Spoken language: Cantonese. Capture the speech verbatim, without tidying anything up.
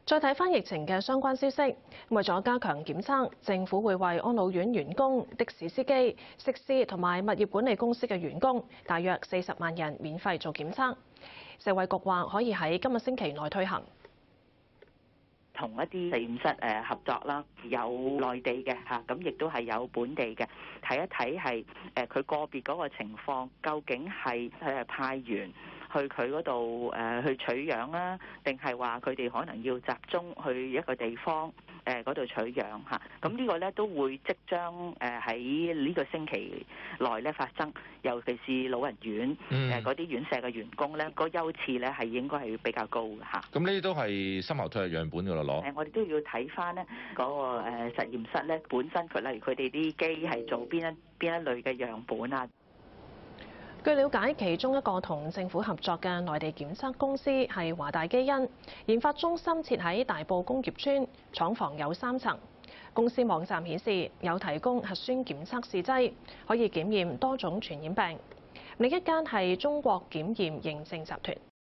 再睇返疫情嘅相關消息，為咗加強檢測，政府會為安老院員工、的士司機、食肆同埋物業管理公司嘅員工，大約四十萬人免費做檢測。食衛局話可以喺今個星期內推行。 同一啲實驗室誒合作啦，有內地嘅嚇，咁亦都係有本地嘅，睇一睇係誒佢個別嗰個情況，究竟係誒派員去佢嗰度誒去取樣啦，定係話佢哋可能要集中去一個地方誒嗰度取樣嚇？咁呢個咧都會即將誒喺呢個星期內咧發生，尤其是老人院誒嗰啲院舍嘅員工咧，個優次咧係應該係比較高嘅嚇。 咁呢啲都係深喉唾液樣本㗎啦，攞誒，我哋都要睇翻咧嗰個誒實驗室咧本身佢，例如佢哋啲機係做邊一邊一類嘅樣本啊。 據了解，其中一個同政府合作嘅內地檢測公司係華大基因，研發中心設喺大埔工業村，廠房有三層。公司網站顯示有提供核酸檢測試劑，可以檢驗多種傳染病。另一間係中國檢驗認證集團。